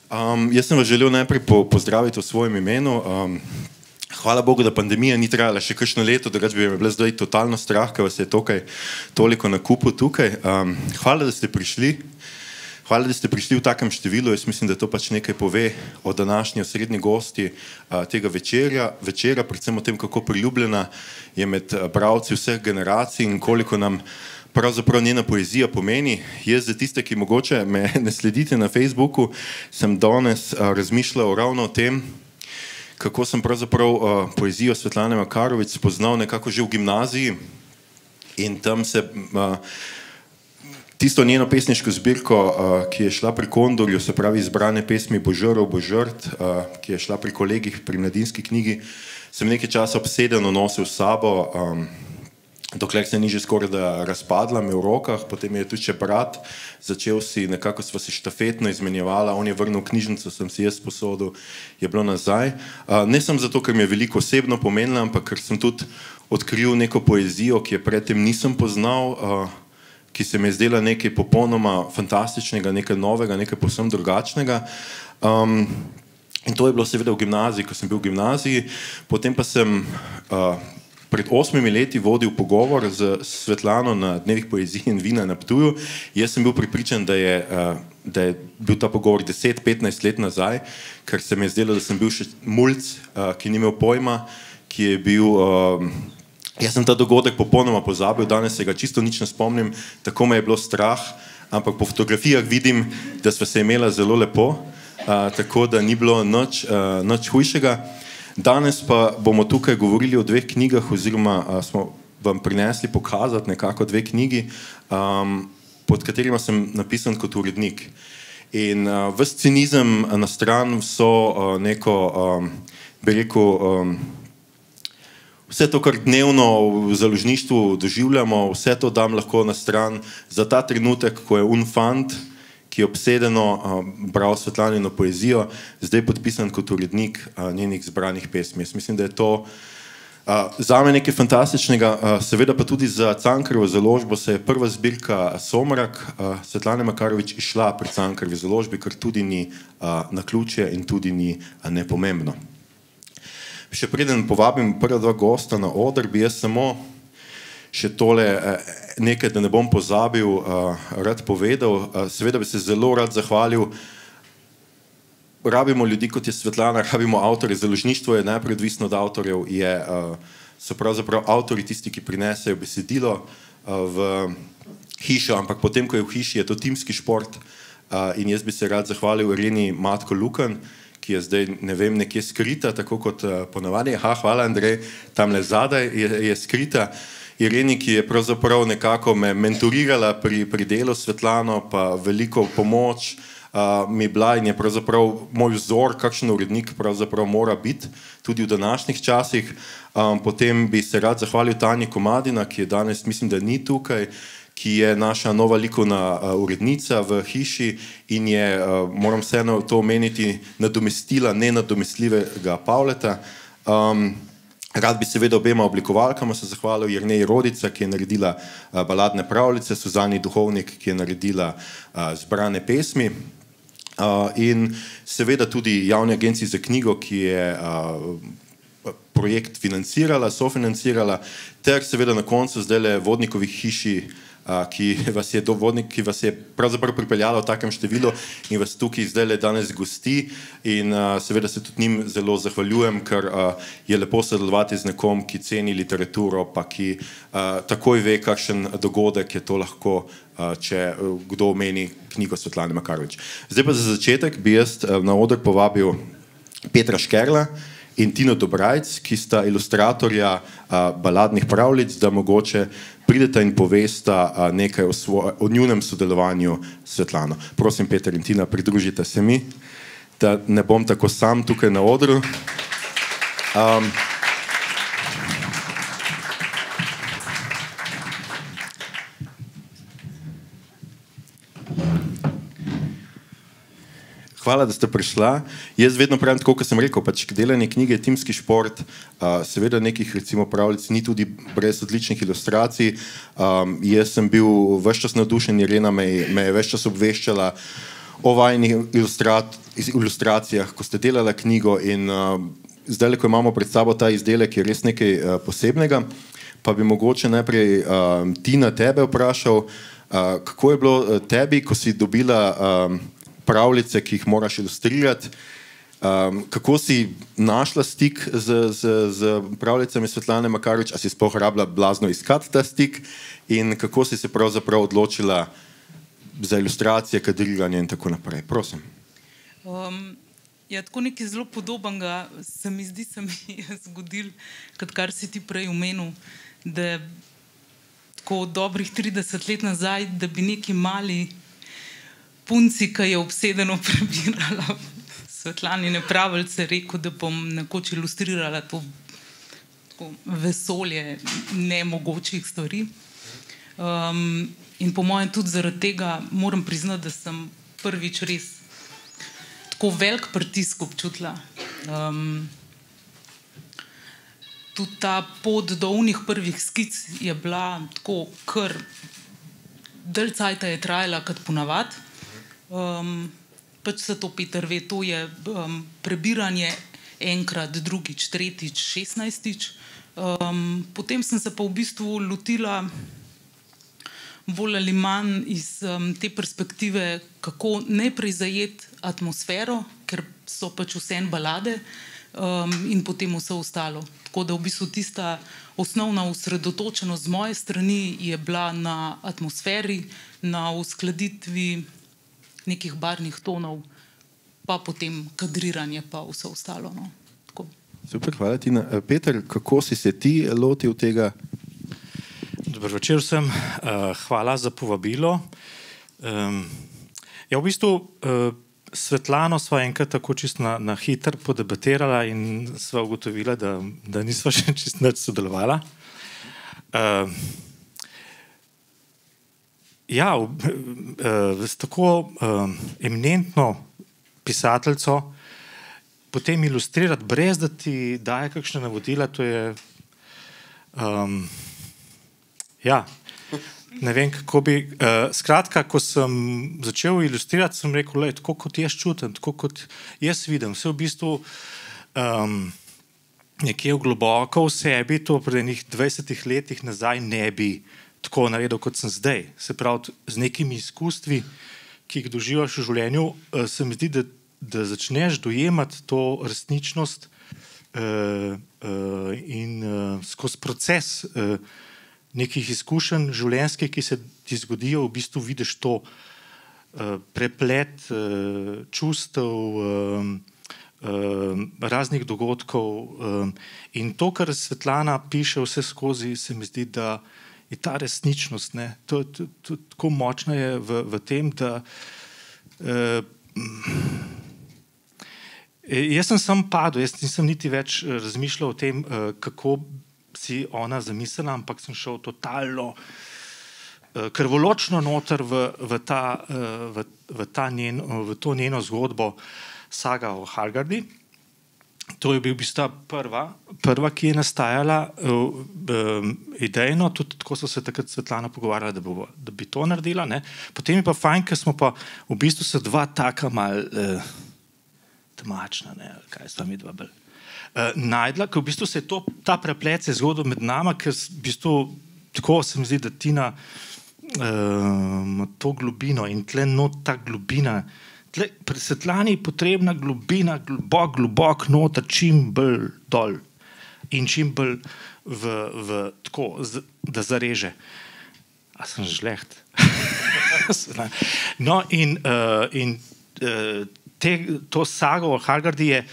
Jaz sem vas želel najprej pozdraviti v svojem imenu. Hvala Bogu, da pandemija ni trajala še kakšno leto, drugače bi me bilo zdaj totalno strah, ker vas je toliko na kupu tukaj. Hvala, da ste prišli. Hvala, da ste prišli v takem številu. Jaz mislim, da to pač nekaj pove o današnji osrednji gosti tega večera, predvsem o tem, kako priljubljena je med bralci vseh generacij in koliko nam pravzaprav njena poezija pomeni. Jaz za tiste, ki mogoče me ne sledite na Facebooku, sem danes razmišljal ravno o tem, kako sem pravzaprav poezijo Svetlane Makarovič spoznal nekako že v gimnaziji in tam se tisto njeno pesniško zbirko, ki je šla pri Kondorju, se pravi izbrane pesmi Božrov, Božrt, ki je šla pri kolegih pri Mladinski knjigi, sem nekaj časa obsedeno nosil s sabo, dokler se ni že skoraj da razpadla me v rokah, potem je tudi še brat, začel si, nekako sva se štafetno izmenjevala, on je vrnil knjižnico, sem si jaz posodil, je bilo nazaj. Ne sem zato, ker mi je veliko osebno pomenila, ampak ker sem tudi odkril neko poezijo, ki je predtem nisem poznal, ki se mi je zdela nekaj popolnoma fantastičnega, nekaj novega, nekaj povsem drugačnega. In to je bilo seveda v gimnaziji, ko sem bil v gimnaziji, potem pa sem pred 8 leti vodil pogovor z Svetlano na Dnevih poezije in vina na Ptuju. Jaz sem bil prepričan, da je bil ta pogovor 10-15 let nazaj, ker se mi je zdelo, da sem bil še mulc, ki ni imel pojma, ki je bil... Jaz sem ta dogodek popolnoma pozabil, danes se ga čisto nič ne spomnim, tako me je bilo strah, ampak po fotografijah vidim, da sva se imela zelo lepo, tako da ni bilo nič hujšega. Danes pa bomo tukaj govorili o dveh knjigah, oziroma smo vam prinesli pokazati nekako dve knjigi, pod katerima sem napisan kot urednik. In ves cinizem na stran, vso neko, bi rekel, vse to, kar dnevno v založništvu doživljamo, vse to dam lahko na stran za ta trenutek, ko je fant, ki je obsedeno bral Svetlanino poezijo, zdaj podpisan kot urednik njenih zbranih pesmi. Jaz mislim, da je to zame nekaj fantastičnega, seveda pa tudi za Cankarjevo založbo se je prva zbirka Somrak Svetlane Makarovič išla pri Cankarjevi založbi, kar tudi ni naključje in tudi ni nepomembno. Še preden povabim prva dva gosta na oder, bi jaz samo še tole nekaj, da ne bom pozabil, rad povedal. Seveda bi se zelo rad zahvalil. Rabimo ljudi, kot je Svetlana, rabimo avtorje. Založništvo je najprej odvisno od avtorjev. So pravzaprav avtorji tisti, ki prinesejo besedilo v hišo, ampak potem, ko je v hiši, je to timski šport. In jaz bi se rad zahvalil Ireni Matko-Lukan, ki je zdaj, ne vem, nekje skrita, tako kot ponavadi. Hvala, Andrej, tamle zadaj je skrita. Ireni, ki je pravzaprav nekako me mentorirala pri delu Svetlano, pa veliko pomoč mi bila in je pravzaprav moj vzor, kakšen urednik pravzaprav mora biti, tudi v današnjih časih. Potem bi se rad zahvalil Tanji Komadina, ki je danes, mislim, da ni tukaj, ki je naša nova likovna urednica v hiši in je, moram vseeno to omeniti, nadomestila nenadomestljivega Pavleta. Rad bi seveda obema oblikovalkama se zahvalil, Jerneji Rodica, ki je naredila baladne pravljice, Suzani Duhovnik, ki je naredila zbrane pesmi, in seveda tudi Javni agenciji za knjigo, ki je projekt financirala, sofinancirala, ter seveda na koncu zdajle Vodnikovi hiši, ki vas je pravzaprav pripeljala v takem številu in vas tukaj zdajle danes gosti, in seveda se tudi njim zelo zahvaljujem, ker je lepo sodelovati z nekom, ki ceni literaturo, pa ki takoj ve, kakšen dogodek je to lahko, če kdo omeni knjigo Svetlane Makarovič. Zdaj pa za začetek bi jaz na oder povabil Petra Škerla in Tino Dobrajc, ki sta ilustratorja baladnih pravljic, da mogoče prideta in povesta nekaj o njunem sodelovanju s Svetlano. Prosim, Peter in Tina, pridružite se mi, da ne bom tako sam tukaj na odru. Hvala, da ste prišla. Jaz vedno pravim tako, kot sem rekel, pač delanje knjige je timski šport, seveda nekih recimo pravljic ni tudi brez odličnih ilustracij. Jaz sem bil ves čas navdušen, Irena me je ves čas obveščala o vajnih ilustracijah, ko ste delali knjigo in zdaj, ko imamo pred sabo ta izdelek, je res nekaj posebnega. Pa bi mogoče najprej Tina tebe vprašal, kako je bilo tebi, ko si dobila pravljice, ki jih moraš ilustrirati, kako si našla stik z pravljicami Svetlane Makarovič, a si sploh rabila blazno iskati ta stik in kako si se pravzaprav odločila za ilustracije, kadriranje in tako naprej. Prosim. Ja, tako nekaj zelo podobnega se mi zdi, se mi je zgodil, kar si ti prej omenil, da tako dobrih 30 let nazaj, da bi neki mali punci, ki je obsedeno prebirala Svetlanine pravljice, rekel, da bom nekoč ilustrirala to vesolje nemogočih stvari. In po mojem tudi zaradi tega moram priznati, da sem prvič res tako velik pritisk občutila. Tudi ta pot do unih prvih skic je bila tako kar dalj cajta je trajala kot ponavad. Pač se to Peter ve, to je prebiranje enkrat, drugič, tretjič, 16-tič. Potem sem se pa v bistvu lotila bolj ali manj iz te perspektive, kako najprej zajeti atmosfero, ker so pač vseeno balade in potem vse ostalo. Tako da v bistvu tista osnovna osredotočenost z moje strani je bila na atmosferi, na uskladitvi nekih barvnih tonov, pa potem kadriranje pa vse ostalo. No. Tako. Super, hvala Tina. Peter, kako si se ti lotil tega? Dober večer vsem, hvala za povabilo. Ja, v bistvu Svetlano sva enkrat tako čisto na hitro podebatirala in sva ugotovila, da nisva še čisto nič sodelovala. Ja, s tako eminentno pisateljco potem ilustrirati, brez da ti daje kakšne navodila, to je ja, ne vem, kako bi... Skratka, ko sem začel ilustrirati, sem rekel, tako kot jaz čutim, tako kot jaz vidim, vse v bistvu nekje globoko v sebi, to pred enih 20 letih nazaj ne bi tako naredil, kot sem zdaj. Se pravi, z nekimi izkustvi, ki jih doživaš v življenju, se mi zdi, da začneš dojemati to resničnost in skozi proces nekih izkušenj življenjskih, ki se ti zgodijo, v bistvu vidiš to preplet čustev, raznih dogodkov in to, kar Svetlana piše vse skozi, se mi zdi, da je ta resničnost, ne, tako močna je v tem, da jaz sem sam padel, jaz nisem niti več razmišljal o tem, kako si ona zamislila, ampak sem šel totalno krvoločno noter v to njeno zgodbo Saga o Hallgardi. To je bil v bistvu prva, ki je nastajala idejno, tudi tako so se takrat Svetlana pogovarjala, da bi to naredila. Ne. Potem je pa fajn, ker smo pa v bistvu se dva taka mal temačna, ne, kaj sta mi dva bolj najdla, ker v bistvu se je ta preplet se je zgodil med nama, ker v bistvu tako se mi zdi, da Tina to globino in tle not ta globina, tle pri Svetlani je potrebna globina, globok noter, čim bolj dol in čim bolj tako, da zareže. A sem žleht? No in to Sago o Hallgardi je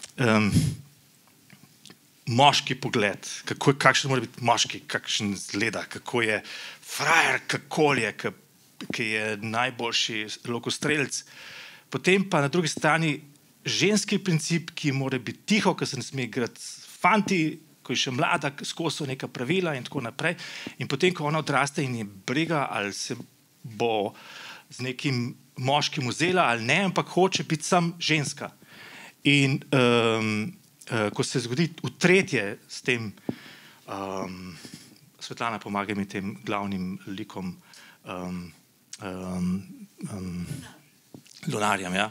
moški pogled, kakšen mora biti moški, kakšen zgleda, kako je frajer, kako je, ki je najboljši lokostrelec. Potem pa na drugi strani ženski princip, ki mora biti tiho, ki se ne sme igrati fanti, ko je še mlada, skozi so neka pravila in tako naprej. In potem, ko ona odraste in je briga, ali se bo z nekim moškim vzela ali ne, ampak hoče biti sam ženska. In ko se zgodi v tretje s tem, Svetlana pomaga mi tem glavnim likom, lunarjem, ja,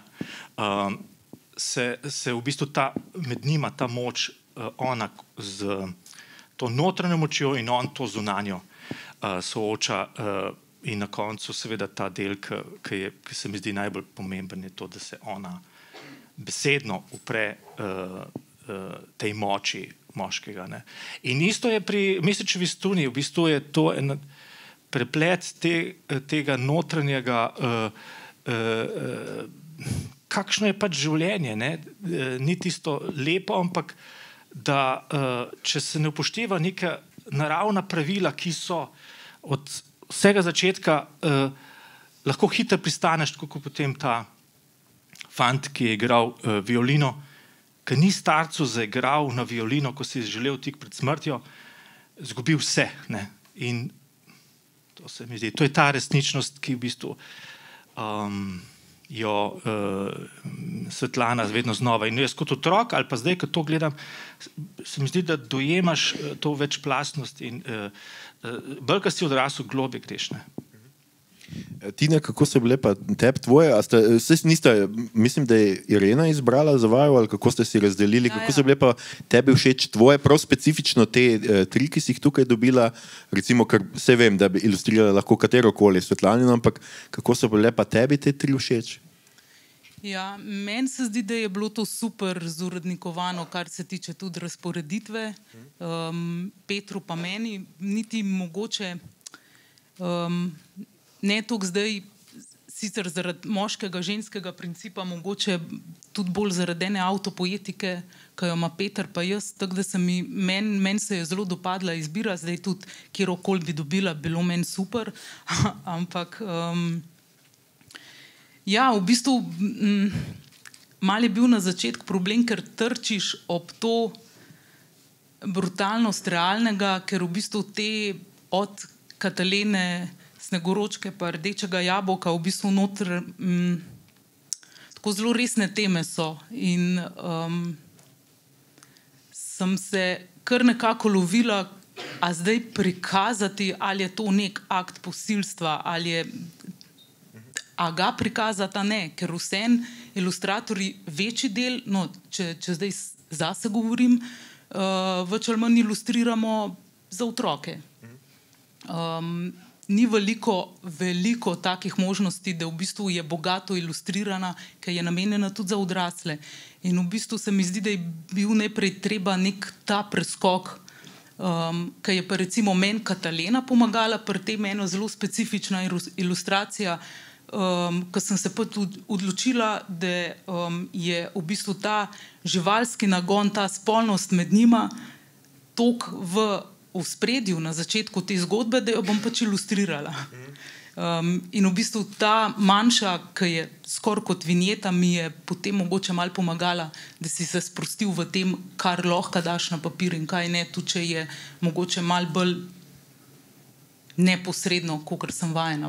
se v bistvu med njima ta moč, ona z to notranjo močjo in on to zunanjo sooča in na koncu seveda ta del, ki se mi zdi najbolj pomemben, je to, da se ona besedno upre tej moči moškega. Ne. In isto je pri Mesečevi struni, v bistvu je to en preplet tega notranjega, kakšno je pač življenje, ne. Ni tisto lepo, ampak da če se ne upošteva neka naravna pravila, ki so od vsega začetka, lahko hitro pristaneš, tako kot potem ta fant, ki je igral violino, ki ni starcu zaigral na violino, ko si je želel tik pred smrtjo, izgubil vse. Ne? In to se mi zdi, to je ta resničnost, ki v bistvu jo Svetlana vedno znova. In jaz kot otrok, ali pa zdaj, ko to gledam, se mi zdi, da dojemaš to večplastnost in bolj, ko si odrasel, globje greš. Ne? Tine, kako so bile pa tebi tvoje? Mislim, da je Irena izbrala za vaju, ali kako ste si razdelili? Kako so bile pa tebi všeč tvoje, prav specifično te tri, ki si jih tukaj dobila? Recimo, ker vse vem, da bi ilustrirala lahko katerokoli Svetlanino, ampak kako so bile pa tebi te tri všeč? Ja, meni se zdi, da je bilo to super zuradnikovano, kar se tiče tudi razporeditve. Petru pa meni, niti mogoče ne toliko zdaj, sicer zaradi moškega, ženskega principa, mogoče tudi bolj zaradi ene avtopoetike, ki jo ima Peter pa jaz, tako da meni se je zelo dopadla izbira, zdaj tudi kjerokoli bi dobila, bilo meni super, ampak ja, v bistvu malo je bil na začetku problem, ker trčiš ob to brutalnost realnega, ker v bistvu te od Katalene, Snegoročke pa Rdečega jabolka v bistvu notr tako zelo resne teme so in sem se kar nekako lovila, a zdaj prikazati, ali je to nek akt posilstva, ali je a ga prikazati, a ne, ker vsem ilustratorji večji del, no, če zdaj zase govorim, več ali manj ilustriramo za otroke. Ni veliko takih možnosti, da v bistvu je bogato ilustrirana, ker je namenjena tudi za odrasle. In v bistvu se mi zdi, da je bil najprej treba nek ta preskok, ker je pa recimo meni Katalena pomagala, pri tem eno zelo specifična ilustracija, ko sem se pa tudi odločila, da je v bistvu ta živalski nagon, ta spolnost med njima toliko v spredju na začetku te zgodbe, da jo bom pač ilustrirala. In v bistvu ta manjša, ki je skoraj kot vinjeta, mi je potem mogoče malo pomagala, da si se sprostil v tem, kar lahko daš na papir in kaj ne, tudi če je mogoče malo bolj neposredno, kakor sem vajena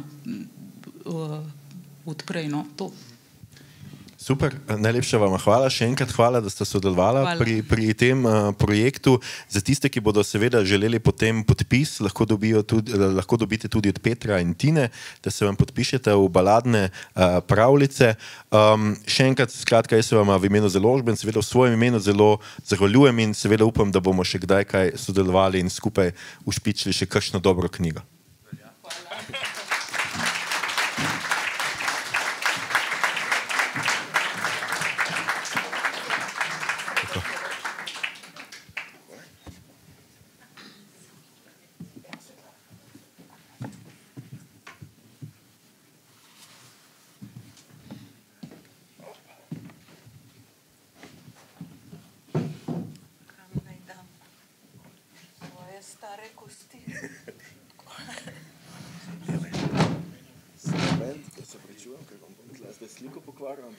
odprej. No, to. Super, najlepša vam hvala, še enkrat hvala, da ste sodelovala pri tem projektu. Za tiste, ki bodo seveda želeli potem podpis, lahko dobite tudi od Petra in Tine, da se vam podpišete v baladne pravljice. Še enkrat, skratka, jaz se vam v imenu založbe in seveda v svojem imenu zelo zahvaljujem in seveda upam, da bomo še kdaj kaj sodelovali in skupaj ušpičili še kakšno dobro knjigo. Sliko pokvarjam.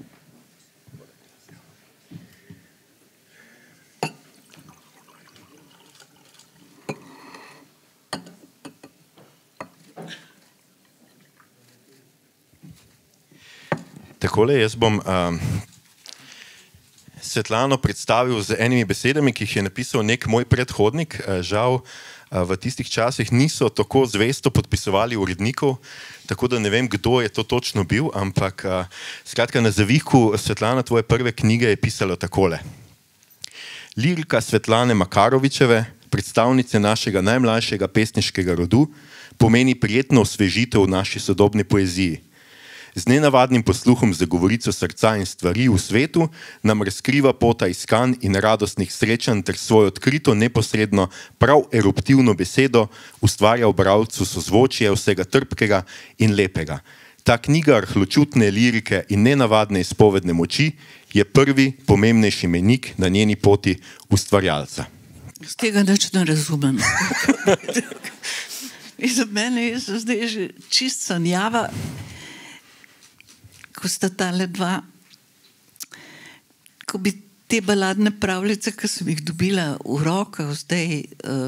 Takole, jaz bom Svetlano predstavil z enimi besedami, ki jih je napisal nek moj predhodnik. Žal v tistih časih niso tako zvesto podpisovali urednikov, tako da ne vem, kdo je to točno bil, ampak skratka na zavihku Svetlana tvoje prve knjige je pisalo takole. Lirika Svetlane Makarovičeve, predstavnice našega najmlajšega pesniškega rodu, pomeni prijetno osvežitev v naši sodobni poeziji. Z nenavadnim posluhom za govorico srca in stvari v svetu nam razkriva pota iskanj in radostnih srečanj ter svojo odkrito, neposredno, prav eruptivno besedo ustvarja v bralcu sozvočje vsega trpkega in lepega. Ta knjiga rahločutne lirike in nenavadne izpovedne moči je prvi pomembnejši mejnik na njeni poti ustvarjalca. Z tega nič ne razumem. Za mene je zdaj že čist sanjava, ko sta tale dva, ko bi te baladne pravljice, ki sem jih dobila v rokah zdaj,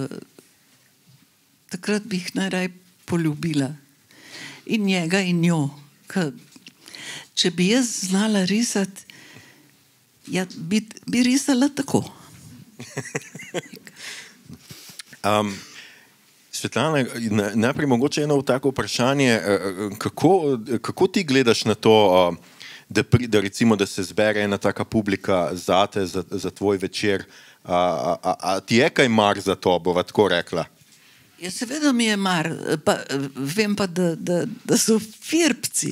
takrat bi jih najraj poljubila. In njega in njo. Če bi jaz znala risati, ja, bi risala tako. Svetlana, najprej mogoče eno tako vprašanje, kako ti gledaš na to, da recimo, da se zbere ena taka publika zate, za tvoj večer, a ti je kaj mar za to, bova tako rekla? Ja, seveda mi je mar, vem pa, da so firpci.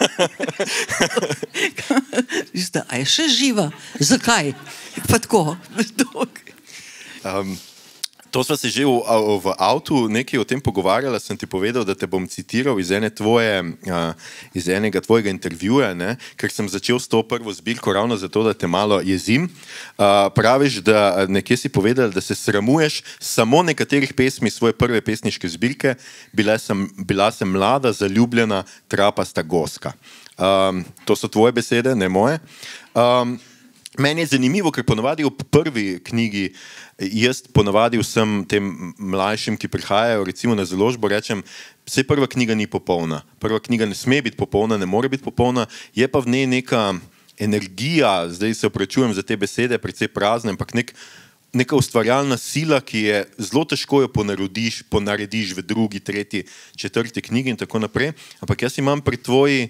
A je še živa? Zakaj? Pa tako. To sva se že v avtu nekaj o tem pogovarjala, sem ti povedal, da te bom citiral iz enega tvojega intervjuja, ne? Ker sem začel s to prvo zbirko ravno zato, da te malo jezim. Praviš, da nekje si povedal, da se sramuješ samo nekaterih pesmi svoje prve pesniške zbirke, bila sem mlada, zaljubljena, trapasta goska. To so tvoje besede, ne moje. Meni je zanimivo, ker ponavadi v prvi knjigi jaz ponavadi vsem tem mlajšim, ki prihajajo recimo na založbo, rečem, vse prva knjiga ni popolna. Prva knjiga ne sme biti popolna, ne more biti popolna, je pa v njej neka energija, zdaj se opravičujem za te besede, precej prazne, ampak neka ustvarjalna sila, ki je zelo težko jo ponarediš v drugi, tretji, četrti knjigi in tako naprej. Ampak jaz imam pri tvojih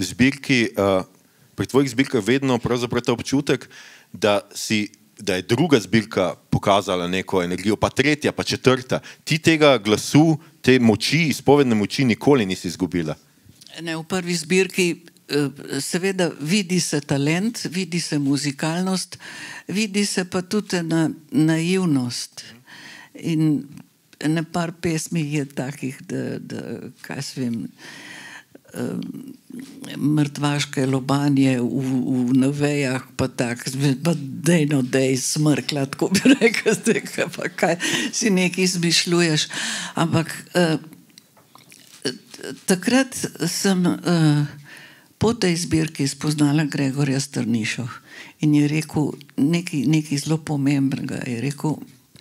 zbirkah vedno pravzaprav ta občutek, da je druga zbirka pokazala neko energijo, pa tretja, pa četrta. Ti tega glasu, te moči, izpovedne moči nikoli nisi izgubila. Ne, v prvi zbirki seveda vidi se talent, vidi se muzikalnost, vidi se pa tudi naivnost. In ene par pesmi je takih, da kaj se vem, mrtvaške lobanje v vejah, pa tak, pa dej smrkla, tako bi rekel, pa kaj si nekaj izmišljuješ. Ampak takrat sem po tej zbirki spoznala Gregorja Strnišo in je rekel nekaj zelo pomembnega. Je rekel,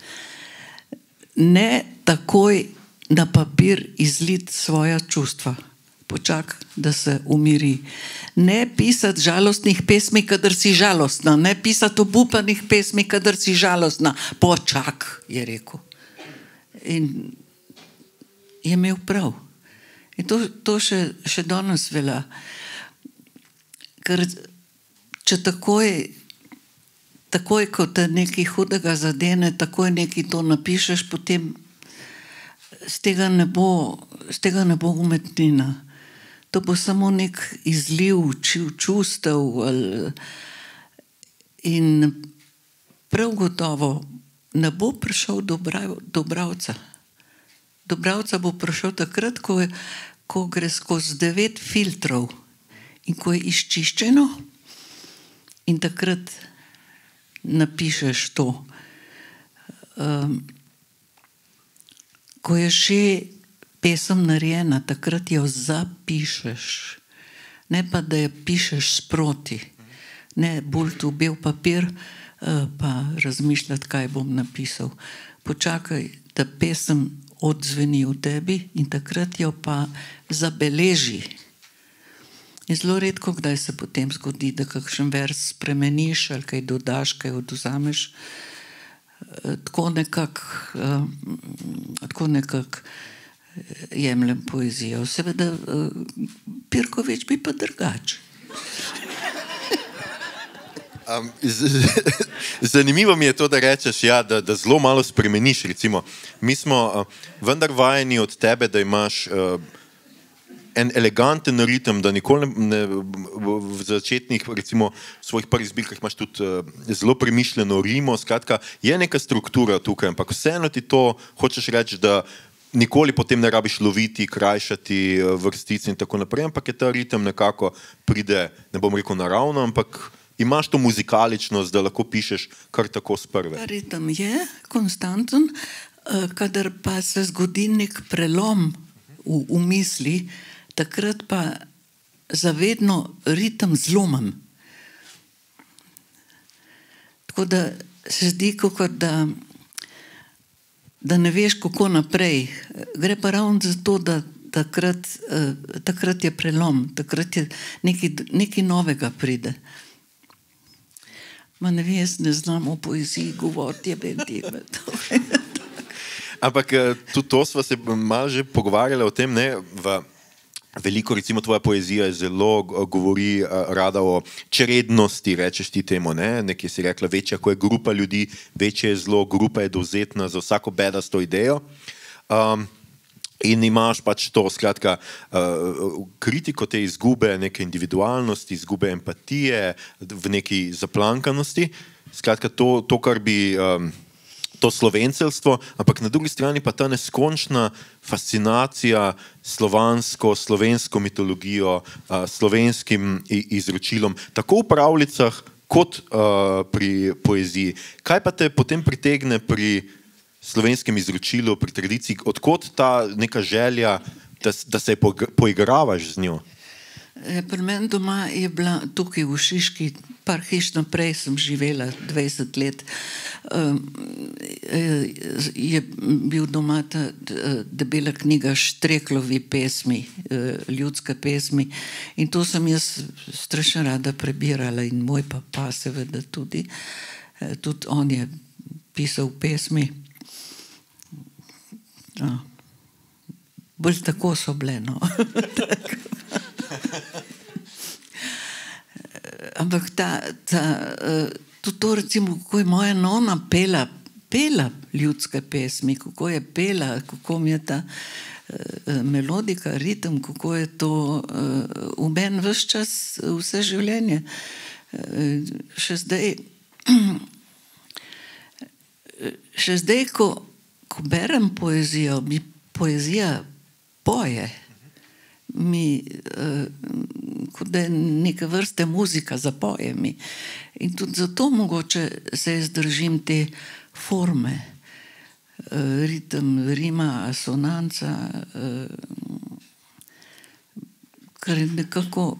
ne takoj na papir izliti svoja čustva, počak, da se umiri. Ne pisati žalostnih pesmi, kadar si žalostna. Ne pisati obupanih pesmi, kadar si žalostna. Počak, je rekel. In je imel prav. In to še danes velja. Ker če takoj, ko te nekaj hudega zadene, takoj nekaj to napišeš, potem z tega ne bo umetnina. To bo samo nek izliv čustev in prav gotovo ne bo prišel do bralca. Do bralca bo prišel takrat, ko gre skozi 9 filtrov in ko je izčiščeno in takrat napišeš to. Ko je še pesem narejena, takrat jo zapišeš. Ne pa, da jo pišeš sproti. Ne, bolj tu bel papir, pa razmišljati, kaj bom napisal. Počakaj, da pesem odzveni v tebi in takrat jo pa zabeleži. In zelo redko, kdaj se potem zgodi, da kakšen vers spremeniš ali kaj dodaš, kaj odvzameš. Tako nekako jemljem poezijo. Seveda Pirkovič bi pa drugače. Zanimivo mi je to, da rečeš, ja, da zelo malo spremeniš. Recimo. Mi smo vendar vajeni od tebe, da imaš en eleganten ritem, da nikoli v začetnih, recimo v svojih prvih zbirkah imaš tudi zelo premišljeno rimo, skratka, je neka struktura tukaj, ampak vseeno ti to hočeš reči, da nikoli potem ne rabiš loviti, krajšati vrstic in tako naprej, ampak je ta ritem nekako pride, ne bom rekel naravno, ampak imaš to muzikaličnost, da lahko pišeš kar tako z prve. Ritem je konstanten, kadar pa se zgodi nek prelom v misli, takrat pa zavedno ritem zlomim. Tako da se zdi, kakor da ne veš, kako naprej. Gre pa ravno za to, da takrat je prelom, takrat je nekaj novega pride. Ma ne vem, jaz ne znam o poeziji govoriti, je bedime. Ampak tudi to sva se malo že pogovarjala o tem, ne, veliko, recimo, tvoja poezija zelo govori rada o črednosti, rečeš ti temu, ne? Nekje si rekla, večja, ko je grupa ljudi, večje je zlo, grupa je dovzetna za vsako bedasto idejo. In imaš pač to, skratka, kritiko te izgube neke individualnosti, izgube empatije, v neki zaplankanosti, skratka, to kar bi to slovenceljstvo, ampak na drugi strani pa ta neskončna fascinacija slovensko mitologijo, slovenskim izročilom, tako v pravljicah kot pri poeziji. Kaj pa te potem pritegne pri slovenskem izročilu, pri tradiciji, odkot ta neka želja, da se poigravaš z njo? Pri meni doma je bila tukaj v Šiški, par hiš naprej sem živela 20 let, je bil doma ta debela knjiga Štreklovi pesmi, ljudske pesmi, in to sem jaz strašno rada prebirala in moj papa seveda tudi on je pisal pesmi. Bolj tako so bile, no. Ampak to recimo, kako je moja nona pela ljudske pesmi, kako je pela, kako mi je ta melodika, ritem, kako je to v meni ves čas, vse življenje. Še zdaj, ko berem poezijo, mi poezija poje. Kot da je neke vrste muzika, zapoje mi. In tudi zato mogoče se jaz držim te forme. Ritem, rima, asonanca, kar je nekako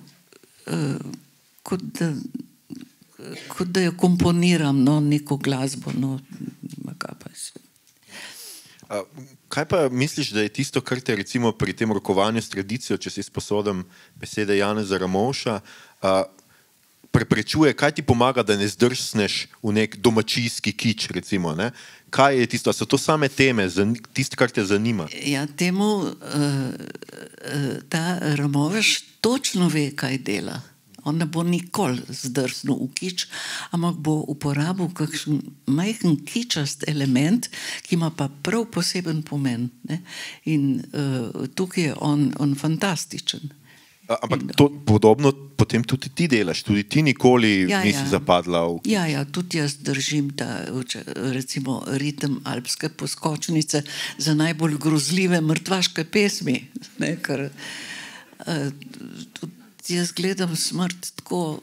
kot da jo komponiram, no, neko glasbo, no, kaj pa se. Kaj pa misliš, da je tisto, kar te recimo pri tem rokovanju s tradicijo, če si sposodim besede Janeza Ramovša, preprečuje, kaj ti pomaga, da ne zdrsneš v nek domačijski kič, recimo, ne? Kaj je tisto, so to same teme, tisto, kar te zanima? Ja, temu ta Ramovš točno ve, kaj dela. On ne bo nikoli zdrsnil v kič, ampak bo uporabil kakšen majhen kičast element, ki ima pa prav poseben pomen. Ne? In tukaj je on fantastičen. Ampak to podobno potem tudi ti delaš, tudi ti nikoli nisi zapadla v kič. Ja, tudi jaz držim ta, recimo, ritem alpske poskočnice za najbolj grozljive mrtvaške pesmi. Ne? Ker tudi jaz gledam smrt tako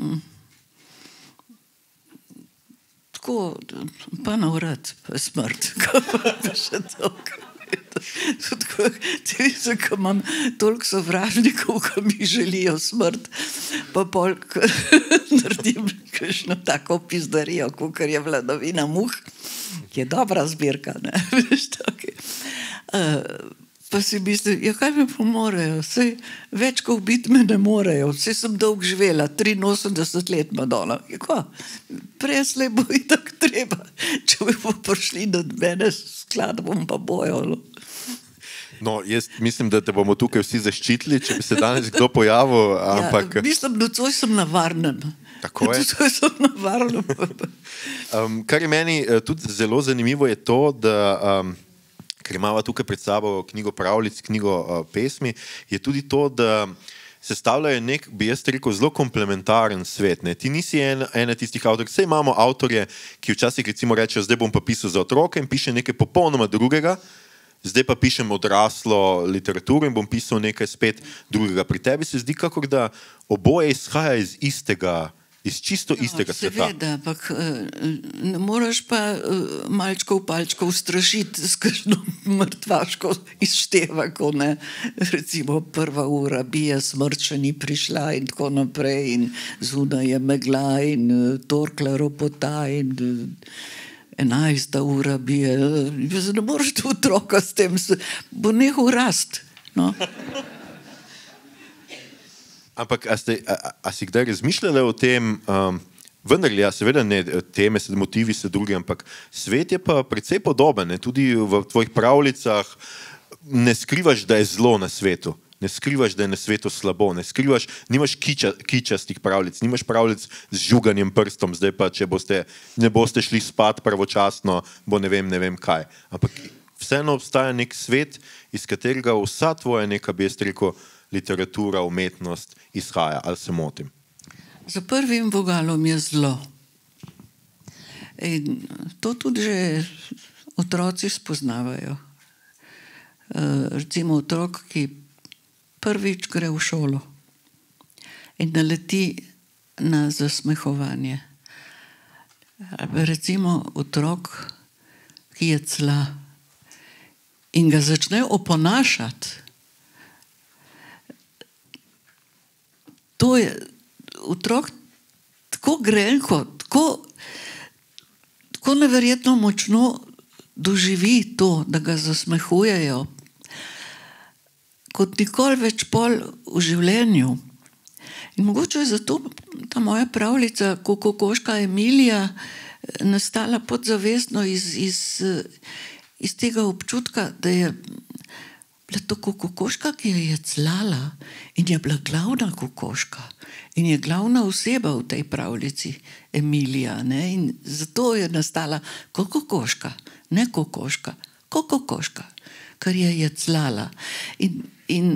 pa na urad smrt, pa še toliko. Ti mislim, ko imam toliko sovražnikov, ko mi želijo smrt, pa polk naredim kakšno tako pizdarijo, kakor je Vladavina muh, ki je dobra zbirka, ne, veš, tako. Pa si mislim, ja, kaj me pomorejo, saj več kot ubiti me ne morejo, saj sem dolg živela, 83 let, Madonna. Kako? Preslej bo itak treba, če bi prišli do mene skladbom, pa bojo. No, jaz mislim, da te bomo tukaj vsi zaščitili, če bi se danes kdo pojavil, ampak... Ja, mislim, nocoj sem na varnem. Tako je. Nocoj sem na varnem. Kar je meni tudi zelo zanimivo je to, da, ker imamo tukaj pred sabo knjigo pravljic, knjigo pesmi, je tudi to, da sestavljajo nek, bi jaz rekel, zelo komplementaren svet. Ne? Ti nisi ena tistih avtorjev, saj imamo avtorje, ki včasih recimo rečejo, zdaj bom pa pisal za otroke in piše nekaj popolnoma drugega, zdaj pa pišem odraslo literaturo in bom pisal nekaj spet drugega. Pri tebi se zdi, kakor da oboje izhaja iz čisto istega sveta. Seveda, ampak ne moraš pa malčkov palčkov strašiti s kakšno mrtvaško izštevako, ne. Recimo 1. ura bije, smrt še ni prišla in tako naprej in zunaj je megla in torkla ropota in 11. ura bije. Ne moreš tu otroka s tem, bo nehal rast. No. Ampak, a si kdaj razmišljala o tem, vendar, ja, seveda ne, teme, motivi so drugi, ampak svet je pa precej podoben, ne? Tudi v tvojih pravljicah ne skrivaš, da je zlo na svetu, ne skrivaš, da je na svetu slabo, ne skrivaš, nimaš kičastih pravljic, nimaš pravljic z žuganjem prstom, zdaj pa, če ne boste šli spat pravočasno, bo ne vem kaj. Ampak vseeno obstaja nek svet, iz katerega vsa tvoja neka, bi jaz rekel, literatura, umetnost izhaja, ali se motim? Za prvim vogalom je zlo. In to tudi že otroci spoznavajo. Recimo otrok, ki prvič gre v šolo in naleti na zasmehovanje. Recimo otrok, ki je cla in ga začne oponašati. To je otrok tako grenko, tako neverjetno močno doživi to, da ga zasmehujejo, kot nikoli več pol v življenju. In mogoče je zato ta moja pravljica Kokoška Emilija nastala podzavestno iz tega občutka, da je bila to kokoška, ki je clala in je bila glavna kokoška in je glavna oseba v tej pravljici Emilija. Ne? In zato je nastala kokoška, ne kokoška, kokoška, ker je clala. In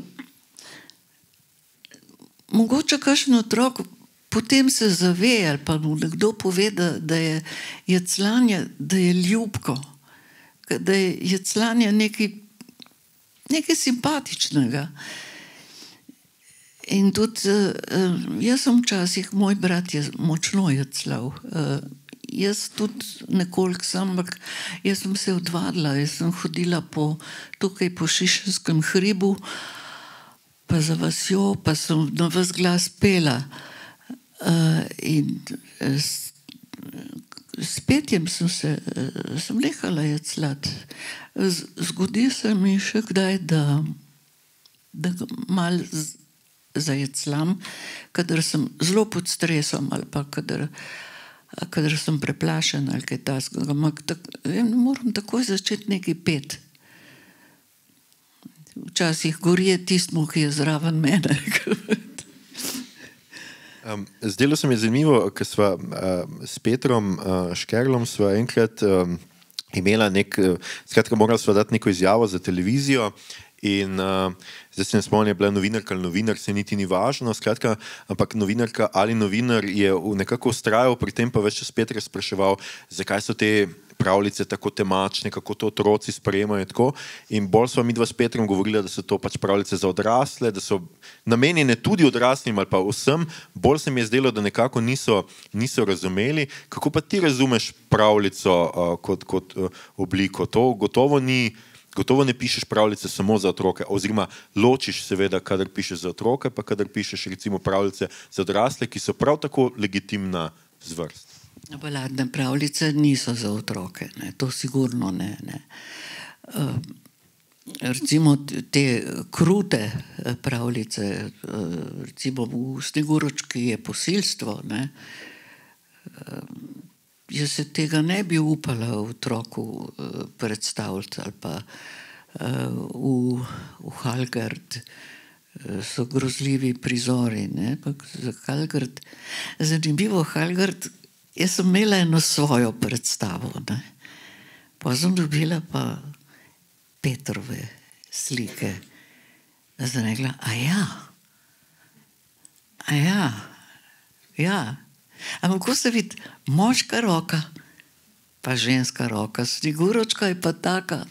mogoče kakšen otrok potem se zave ali pa mu nekdo pove, da je clanje, da je ljubko, da je clanje nekaj simpatičnega. In tudi jaz sem včasih, moj brat je močno jeclal. Jaz tudi nekoliko sem, ampak jaz sem se odvadila, jaz sem hodila tukaj po Šišenskem hribu, pa za vasjo, pa sem na ves glas pela. In s petjem sem nehala jeclati. Zgodi se mi še kdaj, da mal zajeclam, kadar sem zelo pod stresom ali pa kadar sem preplašen ali kaj takega. Moram takoj začeti nekaj peti. Včasih gorje tistmu, ki je zraven mene. Zdelo se mi je zanimivo, ker sva s Petrom Škerlom sva enkrat imela skratka morali sva dati neko izjavo za televizijo in zdaj se ne spomnim, je bila novinarka ali novinar, se niti ni važno, skratka, ampak novinarka ali novinar je nekako ustrajal, pri tem pa več čas Petra spraševal, zakaj so te pravljice tako temačne, kako to otroci sprejemajo tako. In bolj sva midva s Petrom govorila, da so to pač pravljice za odrasle, da so namenjene tudi odraslim ali pa vsem, bolj se mi je zdelo, da nekako niso razumeli. Kako pa ti razumeš pravljico kot obliko? To gotovo ne pišeš pravljice samo za otroke, oziroma ločiš seveda, kadar pišeš za otroke, pa kadar pišeš recimo pravljice za odrasle, ki so prav tako legitimna zvrst. Baladne pravljice niso za otroke, ne, to sigurno ne. Recimo te krute pravljice, recimo v Sneguročki je posilstvo, ne. Jaz se tega ne bi upala otroku predstaviti ali pa v Halgard so grozljivi prizori, ne, pa za Halgard, zanimivo Halgard, jaz sem imela eno svojo predstavo, ne, pa sem dobila pa Petrove slike, da sem rekla, ja, ampak ko se vidi moška roka, pa ženska roka, Snegurочка je pa taka,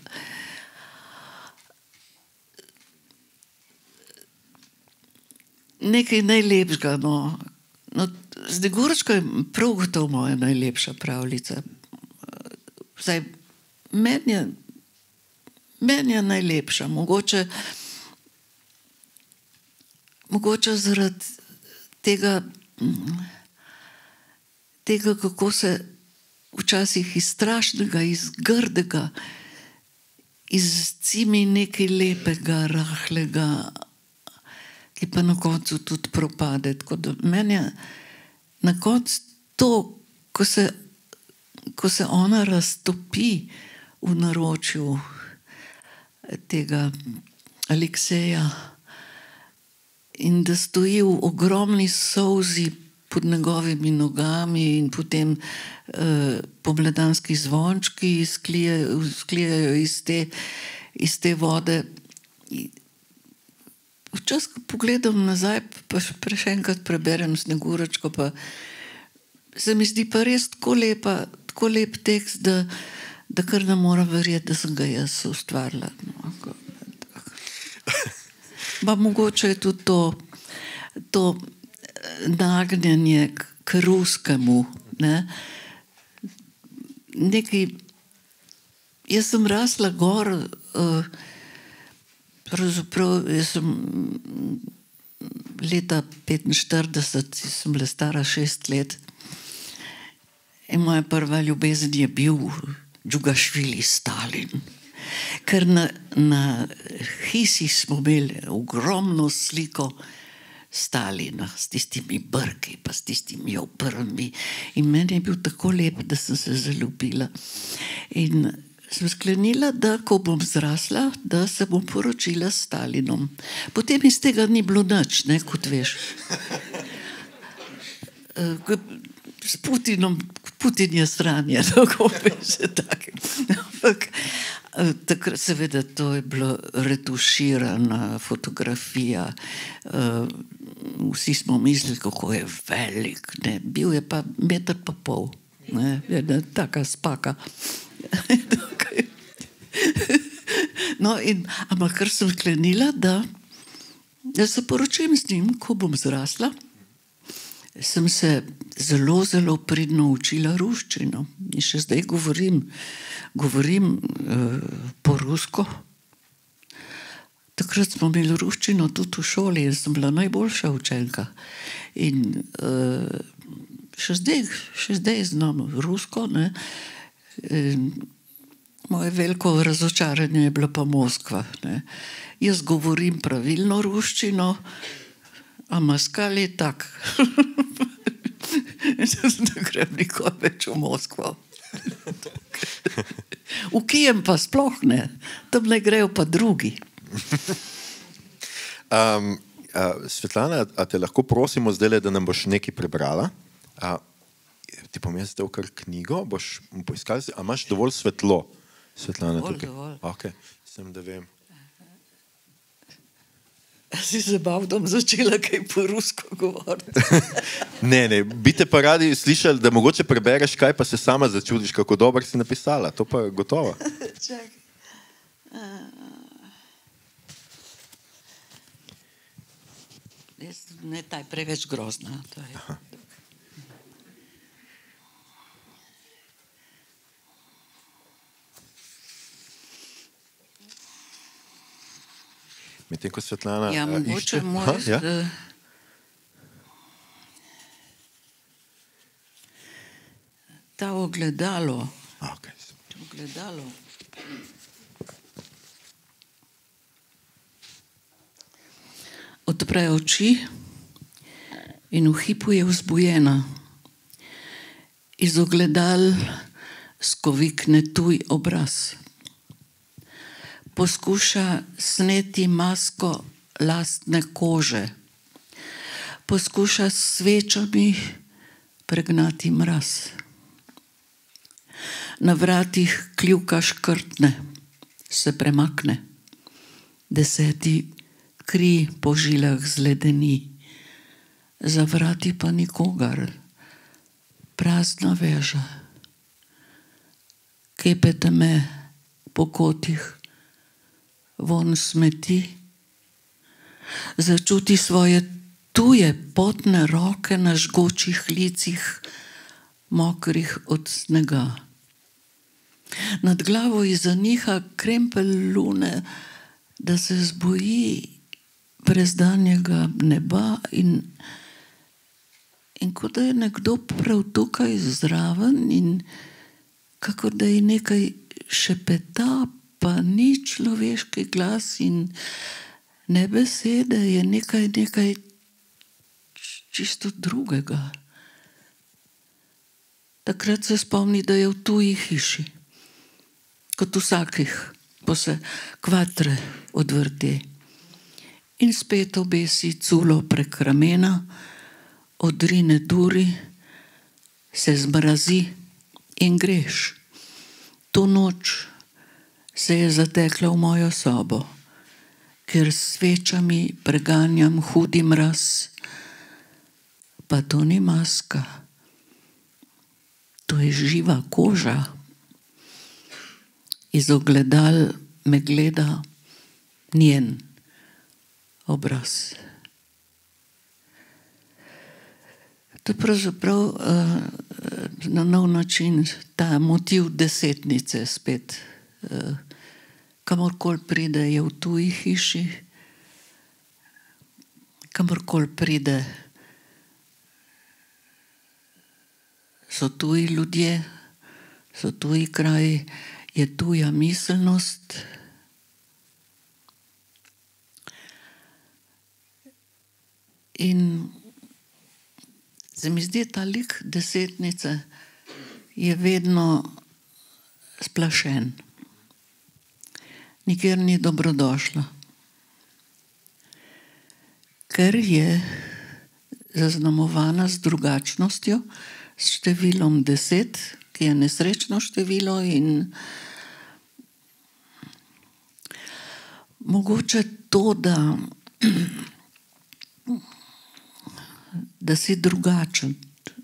nekaj najlepšega, no. Snegurочка je prav gotovo moja najlepša pravljica. Zdaj, meni je najlepša, mogoče zaradi tega, kako se včasih iz strašnega, iz grdega, izcimi nekaj lepega, rahlega, ki pa na koncu tudi propade. Tako da meni je na koncu to, ko se ona raztopi v naročju tega Alekseja in da stoji v ogromni solzi pod njegovimi nogami in potem pomladanski zvončki izklijajo iz te vode. Včasih, ko pogledam nazaj, pa še enkrat preberem Snegurочko, pa se mi zdi pa res tako lep tekst, da kar ne moram verjeti, da sem ga jaz ustvarila. Pa mogoče je tudi to nagnjenje k ruskemu, ne. Nekaj, jaz sem rasla gor, pravzaprav jaz sem leta 45, sem bila stara 6 let in moja prva ljubezen je bil Džugašvili, Stalin. Ker na hisi smo imeli ogromno sliko Stalina s tistimi brki, pa s tistimi obrvmi. In meni je bil tako lep, da sem se zaljubila. In sem sklenila, da ko bom zrasla, da se bom poročila s Stalinom. Potem iz tega ni bilo nič, ne, kot veš. S Putin je stranje, tako veš, tako. Ampak takrat seveda to je bilo retuširana fotografija. Vsi smo mislili, kako je velik, ne. Bil je pa 1,5 metra, ne, jedna taka spaka. No, ampak kar sem sklenila, da se poročim z njim, ko bom zrasla, sem se zelo, zelo pridno učila ruščino. In še zdaj govorim po rusko. Takrat smo imeli ruščino tudi v šoli in sem bila najboljša učenka. In še zdaj znam rusko, ne. Moje veliko razočaranje je bila pa Moskva, ne. Jaz govorim pravilno ruščino, a Moskal je tak. Ne grem nikoli več v Moskvo. V Kijem pa sploh ne. Tam ne grejo pa drugi. Svetlana, a te lahko prosimo zdaj, da nam boš nekaj prebrala? Ti bom jaz dal kar knjigo, boš poiskala, a imaš dovolj svetlo? Svetlana, tukaj. Ok, sem da vem. Si se bal, da bom začela kaj po rusko govoriti. Ne, bi te pa radi slišali, da mogoče prebereš kaj, pa se sama začudiš, kako dobro si napisala. To pa je gotovo. Čakaj. Ne, ta je preveč grozna. To je. Medtem ko Svetlana ja, mogoče ja? Ta ogledalo. Okay. Ogledalo. Odpre oči in v hipu je vzbujena. Iz ogledal skovikne tuj obraz. poskuša sneti masko lastne kože, poskuša s svečami pregnati mraz. Na vratih kljuka škrtne, se premakne. 10. kri po žilah zledeni, za vrati pa nikogar, prazna veža. Kepete me po kotih, von smeti, začuti svoje tuje potne roke na žgočih licih, mokrih od snega. Nad glavo izza niha krempelj lune, da se zboji brezdanjega neba in kot da je nekdo prav tukaj zraven in kako da je nekaj šepeta, pa ni človeški glas in ne besede, je nekaj čisto drugega. Takrat se spomni, da je v tuji hiši, kot vsakih, pa se kvatre odvrte. In spet obesi culo prek ramena, odrine duri, se zmrazi in greš. To noč se je zatekla v mojo sobo, ker s svečami preganjam hudi mraz, pa to ni maska, to je živa koža. Iz ogledal me gleda njen obraz. To je pravzaprav na nov način ta motiv desetnice spet. Kamorkoli pride, je v tuji hiši, kamorkoli pride, so tuji ljudje, so tuji kraji, je tuja miselnost. In se mi zdi, ta lik desetnice je vedno splašen. Nikjer ni dobrodošla. Ker je zaznamovana z drugačnostjo, s številom 10, ki je nesrečno število in mogoče to, da si drugačen,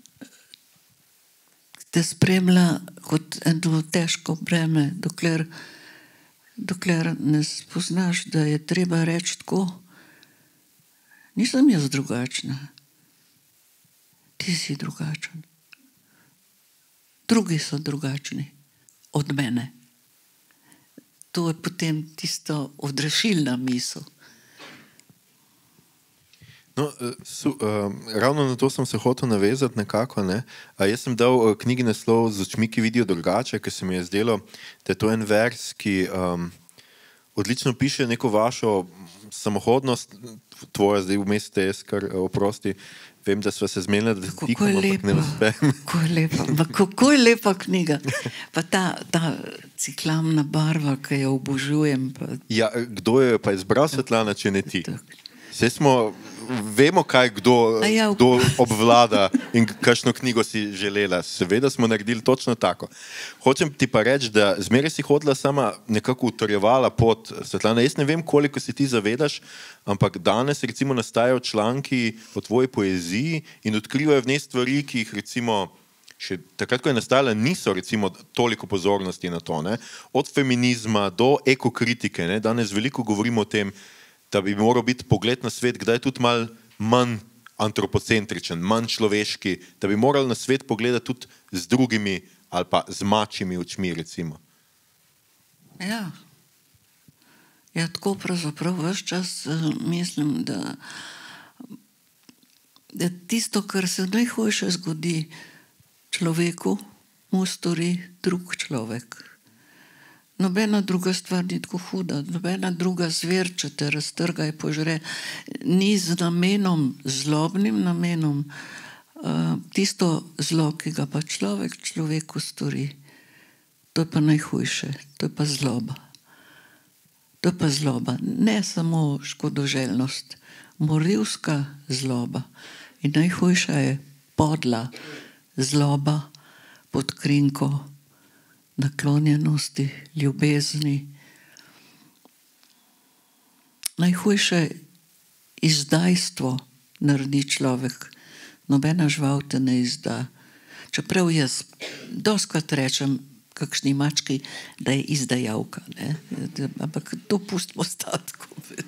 te spremlja kot eno težko breme, dokler ne spoznaš, da je treba reči tako, nisem jaz drugačna, ti si drugačen. Drugi so drugačni od mene. To je potem tisto odrešilna misel. No, ravno na to sem se hotel navezati nekako. Ne? Jaz sem dal knjigi naslov Z očmi, ki vidijo drugače, ker se mi je zdelo, da je to en vers, ki odlično piše neko vašo samohodnost, tvoja zdaj vmes te jaz kar oprosti. Vem, da sva se zmenila, da tikam, ampak ne uspem. Kako je lepa knjiga. Pa ta ciklamna barva, ki jo obožujem. Pa... Ja, kdo je pa izbral, Svetlana, če ne ti? Vse vemo, kaj kdo obvlada in kakšno knjigo si želela. Seveda smo naredili točno tako. Hočem ti pa reči, da zmeraj si hodila sama nekako utrjevala pot. Svetlana, jaz ne vem, koliko si ti zavedaš, ampak danes recimo nastajajo članki o tvoji poeziji in odkrivajo v njej stvari, ki jih recimo še takrat, ko je nastajala, niso recimo toliko pozornosti na to. Ne? Od feminizma do ekokritike. Ne? Danes veliko govorimo o tem, da bi moral biti pogled na svet, kdaj tudi malo manj antropocentričen, manj človeški, da bi morali na svet pogledati tudi z drugimi ali pa z mačjimi očmi, recimo. Ja, tako pravzaprav ves čas mislim, da tisto, kar se najhujše zgodi človeku, mu stori drug človek. Nobena druga stvar ni tako huda, nobena druga zver, če te raztrga in požre, ni z namenom, zlobnim namenom, tisto zlo, ki ga pa človek človeku stori, to je pa najhujše, to je pa zloba. To je pa zloba. Ne samo škodoželjnost, morilska zloba. In najhujša je podla zloba pod krinko naklonjenosti, ljubezni. Najhujše izdajstvo naredi človek. Nobena žival te ne izda. Čeprav jaz doskrat rečem kakšni mački, da je izdajalka. Ne? Ampak to pustimo statko.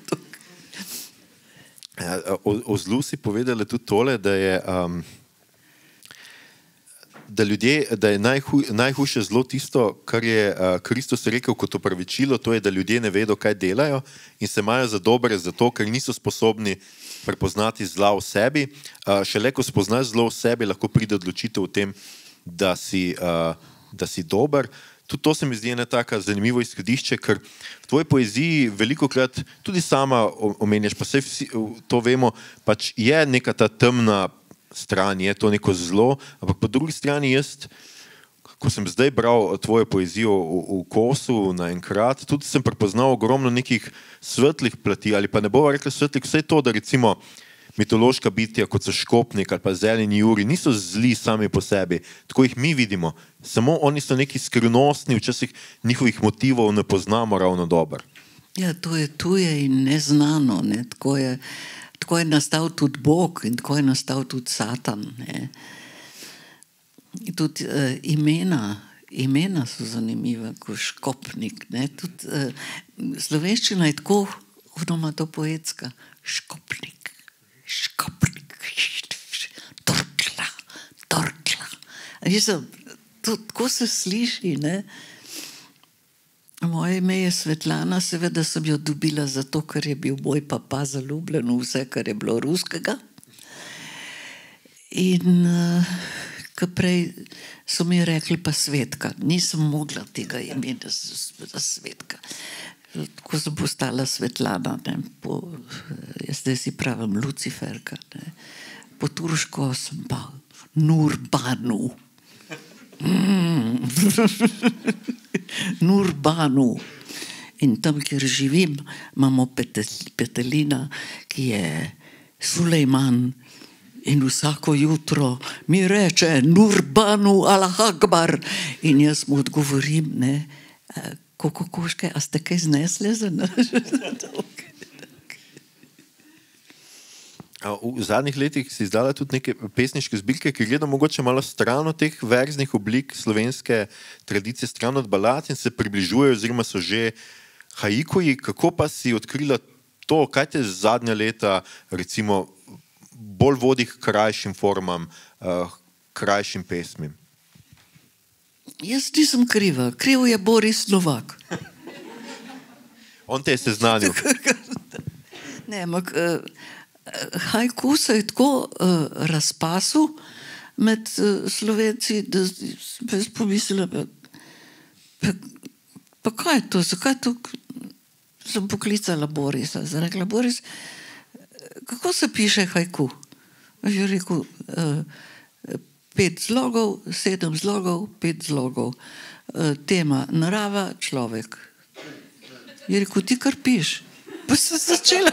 O zlu si povedala tudi tole, da je, da je najhujše zlo tisto, kar je Kristus rekel kot opravičilo, to je, da ljudje ne vedo, kaj delajo in se imajo za dobre zato, ker niso sposobni prepoznati zla v sebi. Šele ko spoznaš zlo v sebi, lahko pride odločitev v tem, da si dober. Tudi to se mi zdi ena taka zanimivo izhodišče, ker v tvoji poeziji velikokrat tudi sama omenjaš, pa vse to vemo, pač je neka ta temna stran, je to neko zlo, ampak po drugi strani jaz, ko sem zdaj bral tvojo poezijo v kosu naenkrat, tudi sem prepoznal ogromno nekih svetlih plati, ali pa ne bova rekla svetlih, vse to, da recimo mitološka bitja, kot so Škopnik ali pa Zeleni Juri, niso zli sami po sebi, tako jih mi vidimo, samo oni so neki skrivnostni, včasih njihovih motivov ne poznamo ravno dobro. Ja, to je tuje in neznano, ne? Tako je nastal tudi Bog in tako je nastal tudi Satan. Ne? Tudi imena so zanimiva, kot Škopnik. Ne? Tudi slovenščina je tako onomatopoetska. Škopnik. Torkla. Tako se sliši, ne? Moje ime je Svetlana, seveda sem jo dobila zato, ker je bil moj papa zaljubljen v vse, kar je bilo ruskega. In prej so mi rekli pa Svetka. Nisem mogla tega imena Svetka. Tako sem postala Svetlana, ne? Jaz zdaj si pravim Luciferka. Ne? Po turško sem pa Nurbanu. Nurbanu. In tam, kjer živim, imamo petelina, ki je Sulejman in vsako jutro mi reče Nurbanu Allah Akbar in jaz mu odgovorim, ne, kokoške, a ste kaj znesle za nas? V zadnjih letih si izdala tudi neke pesniške zbirke, ki gledajo mogoče malo stran od teh verznih oblik slovenske tradicije, stran od balad in se približujejo, oziroma so že haikuji. Kako pa si odkrila to, kaj te zadnja leta recimo bolj vodi k krajšim formam, krajšim pesmim? Jaz nisem kriva. Kriv je Boris Novak. On te je seznanil. Ne, ampak haiku se je tako razpasil med Slovenci, da sem jaz pomislila, pa kaj je to, zakaj to? Sem poklicala Borisa, sem rekla, Boris, kako se piše haiku? Je rekel, 5 zlogov, 7 zlogov, 5 zlogov. Tema, narava, človek. Je rekel, ti kar piš. Pa sem začela.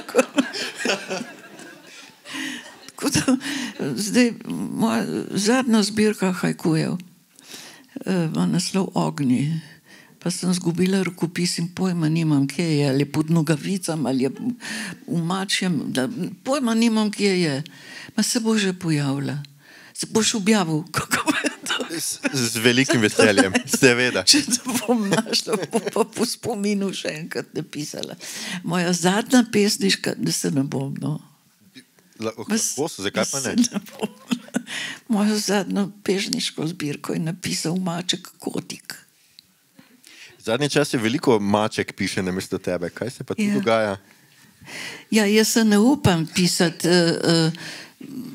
Tako da, zdaj, moja zadnja zbirka haikujev ima naslov Ognji. Pa sem zgubila rokopis in pojma nimam, kje je, ali pod Nogavicam, ali v Mačjem, pojma nimam, kje je. Ma se bo že pojavila. Se boš objavil, kako je to? Z velikim veseljem, seveda. Če se bom našla, bom pa po spominu še enkrat napisala. Moja zadnja pesniška, da se ne bom, no. Zakaj pa ne? Mojo zadnjo pesniško zbirko je napisal Maček Kotik. Zadnji čas je veliko Maček piše namesto tebe. Kaj se pa tu dogaja? Ja, jaz se ne upam pisati